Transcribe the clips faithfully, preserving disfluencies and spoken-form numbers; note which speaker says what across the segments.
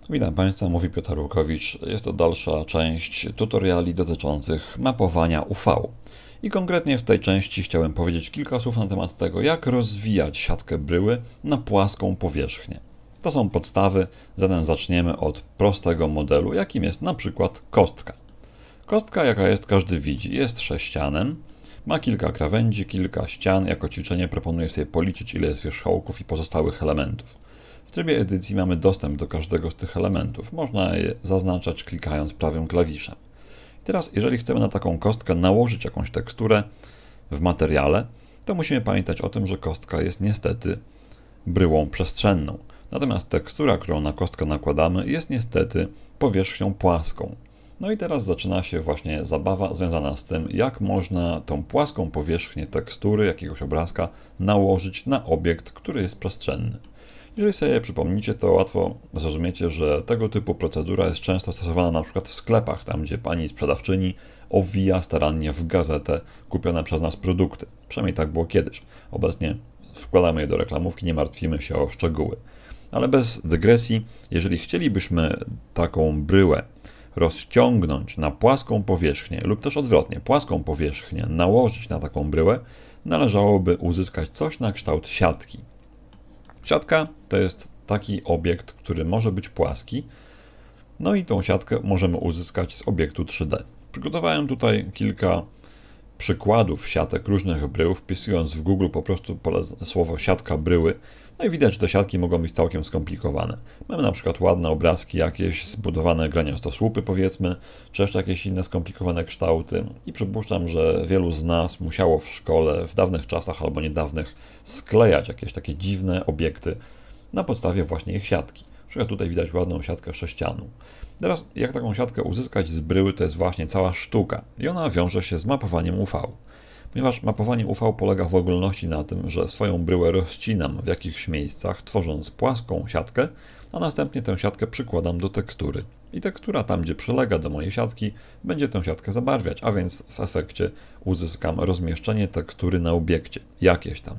Speaker 1: Witam Państwa, mówi Piotr Łukowicz. Jest to dalsza część tutoriali dotyczących mapowania U V. I konkretnie w tej części chciałem powiedzieć kilka słów na temat tego, jak rozwijać siatkę bryły na płaską powierzchnię. To są podstawy, zatem zaczniemy od prostego modelu, jakim jest na przykład kostka. Kostka, jaka jest, każdy widzi, jest sześcianem, ma kilka krawędzi, kilka ścian. Jako ćwiczenie proponuję sobie policzyć, ile jest wierzchołków i pozostałych elementów. W trybie edycji mamy dostęp do każdego z tych elementów. Można je zaznaczać klikając prawym klawiszem. I teraz, jeżeli chcemy na taką kostkę nałożyć jakąś teksturę w materiale, to musimy pamiętać o tym, że kostka jest niestety bryłą przestrzenną. Natomiast tekstura, którą na kostkę nakładamy, jest niestety powierzchnią płaską. No i teraz zaczyna się właśnie zabawa związana z tym, jak można tą płaską powierzchnię tekstury jakiegoś obrazka nałożyć na obiekt, który jest przestrzenny. Jeżeli sobie przypomnicie, to łatwo zrozumiecie, że tego typu procedura jest często stosowana na przykład w sklepach, tam gdzie pani sprzedawczyni owija starannie w gazetę kupione przez nas produkty. Przynajmniej tak było kiedyś. Obecnie wkładamy je do reklamówki, nie martwimy się o szczegóły. Ale bez dygresji, jeżeli chcielibyśmy taką bryłę rozciągnąć na płaską powierzchnię lub też odwrotnie, płaską powierzchnię nałożyć na taką bryłę, należałoby uzyskać coś na kształt siatki. Siatka to jest taki obiekt, który może być płaski, no i tą siatkę możemy uzyskać z obiektu trzy D. Przygotowałem tutaj kilka przykładów siatek różnych brył, wpisując w Google po prostu słowo siatka bryły. No i widać, że te siatki mogą być całkiem skomplikowane. Mamy na przykład ładne obrazki, jakieś zbudowane graniastosłupy powiedzmy, czy jeszcze jakieś inne skomplikowane kształty. I przypuszczam, że wielu z nas musiało w szkole w dawnych czasach albo niedawnych sklejać jakieś takie dziwne obiekty na podstawie właśnie ich siatki. Na przykład tutaj widać ładną siatkę sześcianu. Teraz jak taką siatkę uzyskać z bryły, to jest właśnie cała sztuka i ona wiąże się z mapowaniem U V. Ponieważ mapowanie U V polega w ogólności na tym, że swoją bryłę rozcinam w jakichś miejscach, tworząc płaską siatkę, a następnie tę siatkę przykładam do tekstury. I tekstura tam, gdzie przylega do mojej siatki, będzie tę siatkę zabarwiać, a więc w efekcie uzyskam rozmieszczenie tekstury na obiekcie, jakieś tam.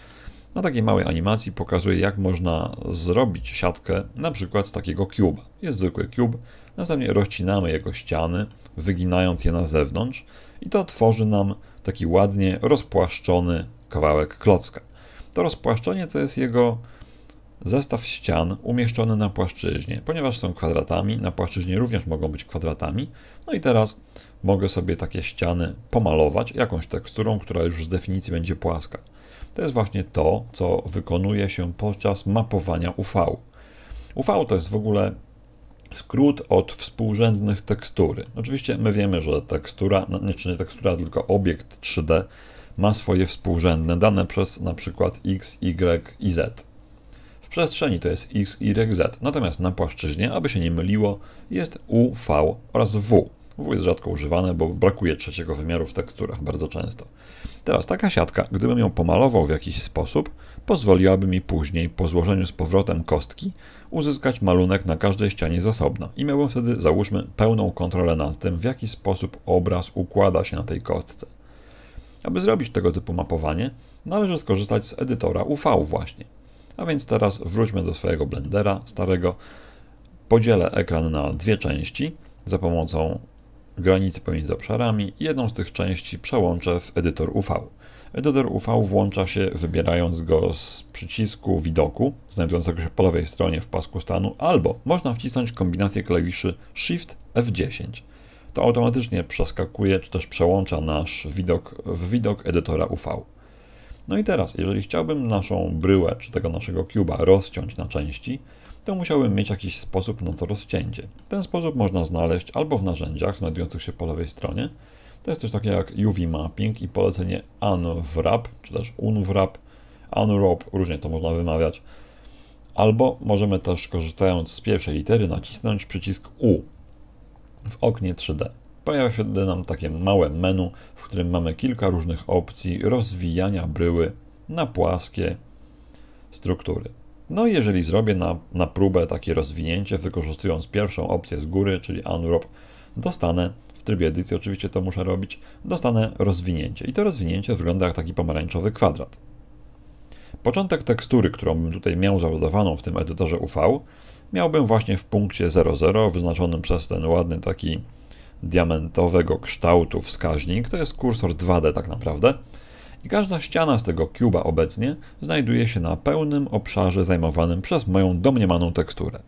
Speaker 1: Na takiej małej animacji pokazuję, jak można zrobić siatkę na przykład z takiego cube'a. Jest zwykły cube, następnie rozcinamy jego ściany, wyginając je na zewnątrz i to tworzy nam taki ładnie rozpłaszczony kawałek klocka. To rozpłaszczenie to jest jego zestaw ścian umieszczony na płaszczyźnie. Ponieważ są kwadratami, na płaszczyźnie również mogą być kwadratami. No i teraz mogę sobie takie ściany pomalować jakąś teksturą, która już z definicji będzie płaska. To jest właśnie to, co wykonuje się podczas mapowania U V. U V to jest w ogóle skrót od współrzędnych tekstury. Oczywiście my wiemy, że tekstura, no nie, nie tekstura, tylko obiekt trzy D ma swoje współrzędne dane przez na przykład X, Y i Z. W przestrzeni to jest X, Y, Z, natomiast na płaszczyźnie, aby się nie myliło, jest U V oraz W. W jest rzadko używane, bo brakuje trzeciego wymiaru w teksturach bardzo często. Teraz taka siatka, gdybym ją pomalował w jakiś sposób, pozwoliłaby mi później po złożeniu z powrotem kostki uzyskać malunek na każdej ścianie z osobna i miałbym wtedy, załóżmy, pełną kontrolę nad tym, w jaki sposób obraz układa się na tej kostce. Aby zrobić tego typu mapowanie, należy skorzystać z edytora U V właśnie. A więc teraz wróćmy do swojego blendera starego, podzielę ekran na dwie części za pomocą granicy pomiędzy obszarami i jedną z tych części przełączę w edytor U V. Edytor U V włącza się wybierając go z przycisku widoku, znajdującego się po lewej stronie w pasku stanu, albo można wcisnąć kombinację klawiszy Shift F dziesięć. To automatycznie przeskakuje, czy też przełącza nasz widok w widok edytora U V. No i teraz, jeżeli chciałbym naszą bryłę, czy tego naszego cube'a rozciąć na części, to musiałbym mieć jakiś sposób na to rozcięcie. Ten sposób można znaleźć albo w narzędziach znajdujących się po lewej stronie. To jest coś takiego jak U V Mapping i polecenie Unwrap, czy też Unwrap, Unwrap, różnie to można wymawiać. Albo możemy też, korzystając z pierwszej litery, nacisnąć przycisk U w oknie trzy D. Pojawia się wtedy nam takie małe menu, w którym mamy kilka różnych opcji rozwijania bryły na płaskie struktury. No i jeżeli zrobię na, na próbę takie rozwinięcie, wykorzystując pierwszą opcję z góry, czyli Unwrap, dostanę, w trybie edycji oczywiście to muszę robić, dostanę rozwinięcie. I to rozwinięcie wygląda jak taki pomarańczowy kwadrat. Początek tekstury, którą bym tutaj miał załadowaną w tym edytorze U V, miałbym właśnie w punkcie zero zero wyznaczonym przez ten ładny taki diamentowego kształtu wskaźnik, to jest kursor dwa D tak naprawdę. I każda ściana z tego cube'a obecnie znajduje się na pełnym obszarze zajmowanym przez moją domniemaną teksturę.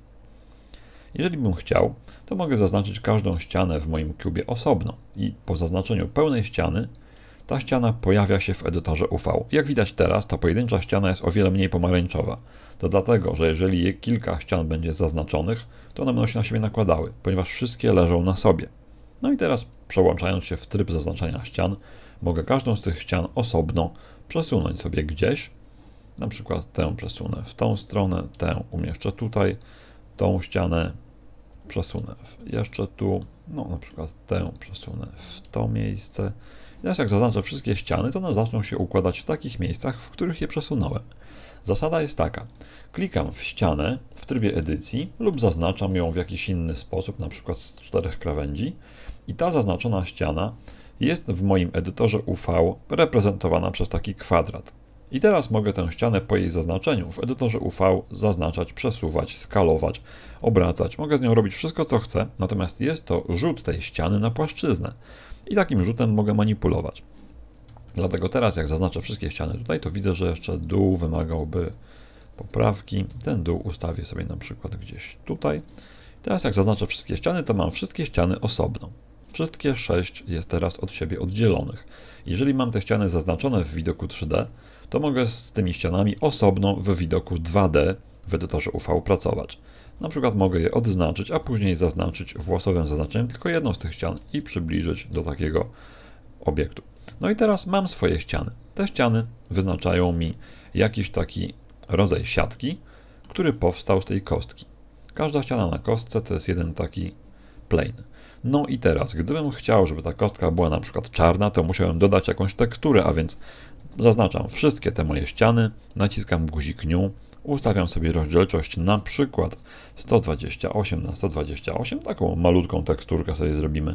Speaker 1: Jeżeli bym chciał, to mogę zaznaczyć każdą ścianę w moim cubie osobno i po zaznaczeniu pełnej ściany ta ściana pojawia się w edytorze U V. Jak widać teraz, ta pojedyncza ściana jest o wiele mniej pomarańczowa. To dlatego, że jeżeli kilka ścian będzie zaznaczonych, to one będą się na siebie nakładały, ponieważ wszystkie leżą na sobie. No i teraz, przełączając się w tryb zaznaczania ścian, mogę każdą z tych ścian osobno przesunąć sobie gdzieś. Na przykład tę przesunę w tą stronę, tę umieszczę tutaj, tą ścianę przesunę jeszcze tu, no na przykład tę przesunę w to miejsce. I teraz jak zaznaczę wszystkie ściany, to one zaczną się układać w takich miejscach, w których je przesunąłem. Zasada jest taka. Klikam w ścianę w trybie edycji lub zaznaczam ją w jakiś inny sposób, na przykład z czterech krawędzi i ta zaznaczona ściana jest w moim edytorze U V reprezentowana przez taki kwadrat. I teraz mogę tę ścianę po jej zaznaczeniu w edytorze U V zaznaczać, przesuwać, skalować, obracać. Mogę z nią robić wszystko, co chcę, natomiast jest to rzut tej ściany na płaszczyznę. I takim rzutem mogę manipulować. Dlatego teraz, jak zaznaczę wszystkie ściany tutaj, to widzę, że jeszcze dół wymagałby poprawki. Ten dół ustawię sobie na przykład gdzieś tutaj. Teraz, jak zaznaczę wszystkie ściany, to mam wszystkie ściany osobno. Wszystkie sześć jest teraz od siebie oddzielonych. Jeżeli mam te ściany zaznaczone w widoku trzy D, to mogę z tymi ścianami osobno w widoku dwa D w edytorze U V pracować. Na przykład mogę je odznaczyć, a później zaznaczyć włosowym zaznaczeniem tylko jedną z tych ścian i przybliżyć do takiego obiektu. No i teraz mam swoje ściany. Te ściany wyznaczają mi jakiś taki rodzaj siatki, który powstał z tej kostki. Każda ściana na kostce to jest jeden taki plane. No i teraz, gdybym chciał, żeby ta kostka była na przykład czarna, to musiałem dodać jakąś teksturę, a więc zaznaczam wszystkie te moje ściany, naciskam guzik New, ustawiam sobie rozdzielczość na przykład sto dwadzieścia osiem na sto dwadzieścia osiem, taką malutką teksturkę sobie zrobimy.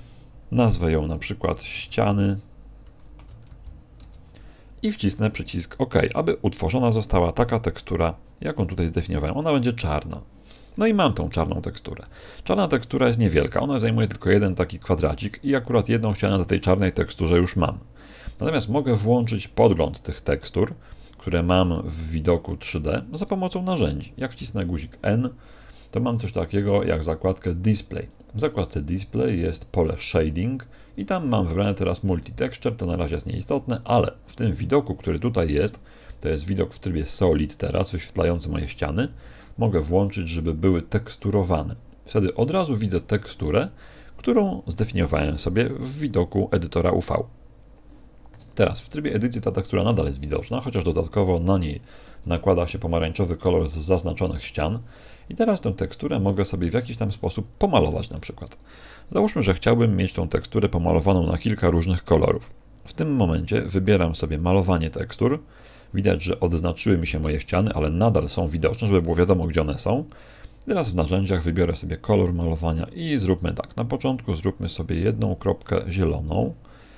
Speaker 1: Nazwę ją na przykład ściany i wcisnę przycisk OK, aby utworzona została taka tekstura, jaką tutaj zdefiniowałem. Ona będzie czarna. No i mam tą czarną teksturę. Czarna tekstura jest niewielka, ona zajmuje tylko jeden taki kwadracik i akurat jedną ścianę na tej czarnej teksturze już mam. Natomiast mogę włączyć podgląd tych tekstur, które mam w widoku trzy D za pomocą narzędzi. Jak wcisnę guzik N, to mam coś takiego jak zakładkę Display. W zakładce Display jest pole Shading i tam mam wybrane teraz Multi-Texture, to na razie jest nieistotne, ale w tym widoku, który tutaj jest, to jest widok w trybie Solid teraz, wyświetlający moje ściany, mogę włączyć, żeby były teksturowane. Wtedy od razu widzę teksturę, którą zdefiniowałem sobie w widoku edytora U V. Teraz w trybie edycji ta tekstura nadal jest widoczna, chociaż dodatkowo na niej nakłada się pomarańczowy kolor z zaznaczonych ścian. I teraz tę teksturę mogę sobie w jakiś tam sposób pomalować na przykład. Załóżmy, że chciałbym mieć tą teksturę pomalowaną na kilka różnych kolorów. W tym momencie wybieram sobie malowanie tekstur. Widać, że odznaczyły mi się moje ściany, ale nadal są widoczne, żeby było wiadomo, gdzie one są. Teraz w narzędziach wybiorę sobie kolor malowania i zróbmy tak. Na początku zróbmy sobie jedną kropkę zieloną.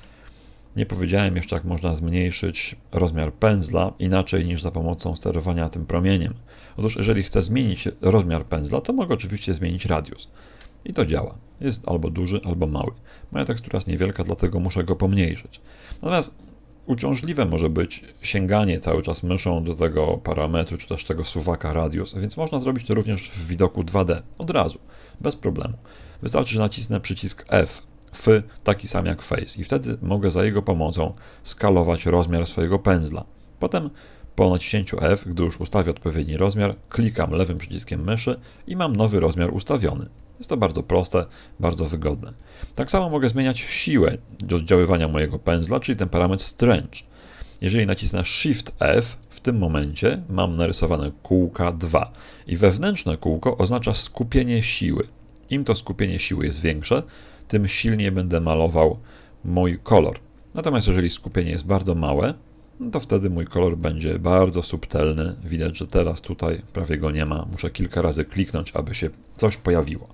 Speaker 1: Nie powiedziałem jeszcze, jak można zmniejszyć rozmiar pędzla inaczej niż za pomocą sterowania tym promieniem. Otóż jeżeli chcę zmienić rozmiar pędzla, to mogę oczywiście zmienić radius. I to działa. Jest albo duży, albo mały. Moja tekstura jest niewielka, dlatego muszę go pomniejszyć. Natomiast uciążliwe może być sięganie cały czas myszą do tego parametru, czy też tego suwaka radius, więc można zrobić to również w widoku dwa D, od razu, bez problemu. Wystarczy, że nacisnę przycisk F, F, taki sam jak Face i wtedy mogę za jego pomocą skalować rozmiar swojego pędzla. Potem po naciśnięciu F, gdy już ustawię odpowiedni rozmiar, klikam lewym przyciskiem myszy i mam nowy rozmiar ustawiony. Jest to bardzo proste, bardzo wygodne. Tak samo mogę zmieniać siłę do oddziaływania mojego pędzla, czyli ten parametr Stretch. Jeżeli nacisnę Shift F, w tym momencie mam narysowane kółka dwa i wewnętrzne kółko oznacza skupienie siły. Im to skupienie siły jest większe, tym silniej będę malował mój kolor. Natomiast jeżeli skupienie jest bardzo małe, no to wtedy mój kolor będzie bardzo subtelny. Widać, że teraz tutaj prawie go nie ma. Muszę kilka razy kliknąć, aby się coś pojawiło.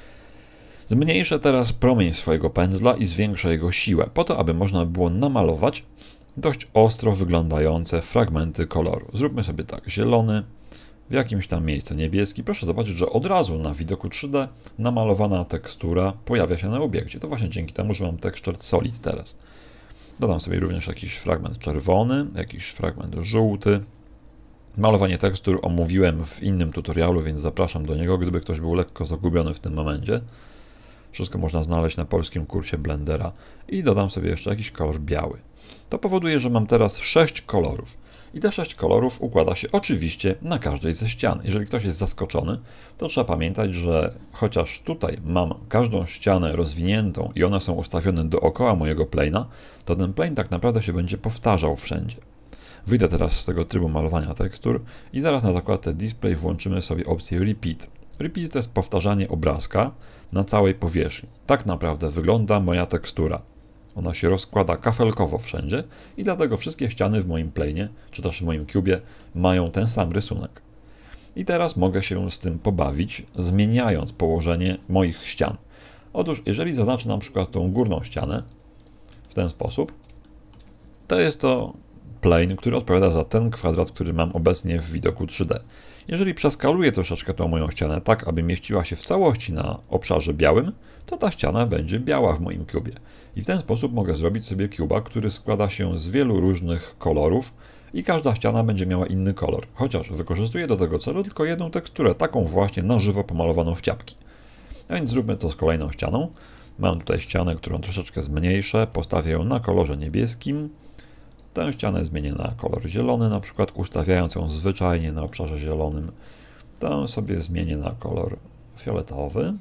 Speaker 1: Zmniejszę teraz promień swojego pędzla i zwiększę jego siłę, po to, aby można było namalować dość ostro wyglądające fragmenty koloru. Zróbmy sobie tak, zielony, w jakimś tam miejscu niebieski, proszę zobaczyć, że od razu na widoku trzy D namalowana tekstura pojawia się na obiekcie. To właśnie dzięki temu, że mam Texture Solid teraz. Dodam sobie również jakiś fragment czerwony, jakiś fragment żółty. Malowanie tekstur omówiłem w innym tutorialu, więc zapraszam do niego, gdyby ktoś był lekko zagubiony w tym momencie. Wszystko można znaleźć na polskim kursie Blendera i dodam sobie jeszcze jakiś kolor biały. To powoduje, że mam teraz sześć kolorów. I te sześć kolorów układa się oczywiście na każdej ze ścian. Jeżeli ktoś jest zaskoczony, to trzeba pamiętać, że chociaż tutaj mam każdą ścianę rozwiniętą i one są ustawione dookoła mojego plane'a, to ten plane tak naprawdę się będzie powtarzał wszędzie. Wyjdę teraz z tego trybu malowania tekstur i zaraz na zakładce Display włączymy sobie opcję Repeat. Repeat to jest powtarzanie obrazka na całej powierzchni. Tak naprawdę wygląda moja tekstura. Ona się rozkłada kafelkowo wszędzie i dlatego wszystkie ściany w moim plane'ie, czy też w moim cubie mają ten sam rysunek. I teraz mogę się z tym pobawić, zmieniając położenie moich ścian. Otóż, jeżeli zaznaczę na przykład tą górną ścianę w ten sposób, to jest to plane, który odpowiada za ten kwadrat, który mam obecnie w widoku trzy D. Jeżeli przeskaluję troszeczkę tą moją ścianę tak, aby mieściła się w całości na obszarze białym, to ta ściana będzie biała w moim cubie. I w ten sposób mogę zrobić sobie cuba, który składa się z wielu różnych kolorów i każda ściana będzie miała inny kolor. Chociaż wykorzystuję do tego celu tylko jedną teksturę, taką właśnie na żywo pomalowaną w ciapki. A więc zróbmy to z kolejną ścianą. Mam tutaj ścianę, którą troszeczkę zmniejszę, postawię ją na kolorze niebieskim. Tę ścianę zmienię na kolor zielony, na przykład ustawiając ją zwyczajnie na obszarze zielonym. Tę sobie zmienię na kolor fioletowy.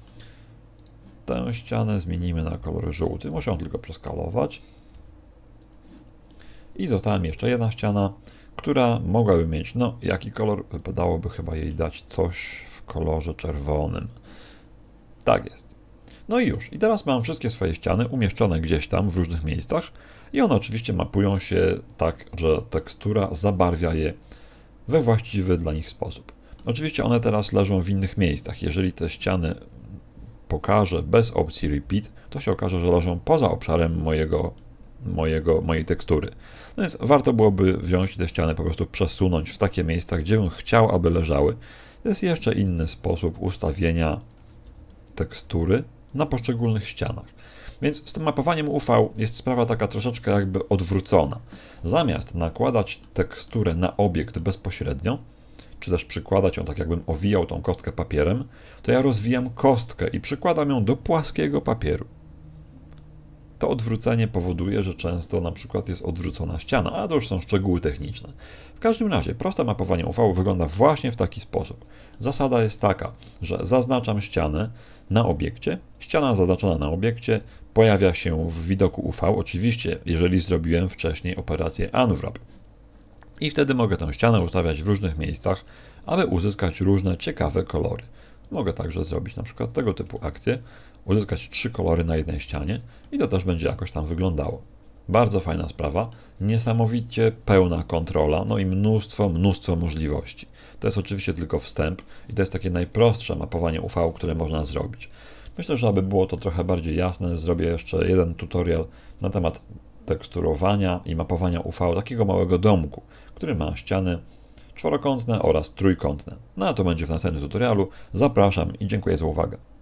Speaker 1: Tę ścianę zmienimy na kolor żółty, muszę ją tylko przeskalować. I została mi jeszcze jedna ściana, która mogłaby mieć, no jaki kolor? Wypadałoby chyba jej dać coś w kolorze czerwonym. Tak jest. No i już. I teraz mam wszystkie swoje ściany umieszczone gdzieś tam w różnych miejscach i one oczywiście mapują się tak, że tekstura zabarwia je we właściwy dla nich sposób. Oczywiście one teraz leżą w innych miejscach. Jeżeli te ściany pokażę bez opcji Repeat, to się okaże, że leżą poza obszarem mojego, mojego, mojej tekstury. No więc warto byłoby wziąć te ściany, po prostu przesunąć w takie miejsca, gdzie bym chciał, aby leżały. To jest jeszcze inny sposób ustawienia tekstury na poszczególnych ścianach. Więc z tym mapowaniem U V jest sprawa taka troszeczkę jakby odwrócona. Zamiast nakładać teksturę na obiekt bezpośrednio, czy też przykładać ją tak, jakbym owijał tą kostkę papierem, to ja rozwijam kostkę i przykładam ją do płaskiego papieru. To odwrócenie powoduje, że często na przykład jest odwrócona ściana, a to już są szczegóły techniczne. W każdym razie proste mapowanie U V wygląda właśnie w taki sposób. Zasada jest taka, że zaznaczam ścianę na obiekcie, ściana zaznaczona na obiekcie pojawia się w widoku U V, oczywiście jeżeli zrobiłem wcześniej operację Unwrap. I wtedy mogę tę ścianę ustawiać w różnych miejscach, aby uzyskać różne ciekawe kolory. Mogę także zrobić na przykład tego typu akcję, uzyskać trzy kolory na jednej ścianie i to też będzie jakoś tam wyglądało. Bardzo fajna sprawa, niesamowicie pełna kontrola, no i mnóstwo, mnóstwo możliwości. To jest oczywiście tylko wstęp i to jest takie najprostsze mapowanie U V, które można zrobić. Myślę, że aby było to trochę bardziej jasne, zrobię jeszcze jeden tutorial na temat teksturowania i mapowania U V takiego małego domku, który ma ściany czworokątne oraz trójkątne. No a to będzie w następnym tutorialu. Zapraszam i dziękuję za uwagę.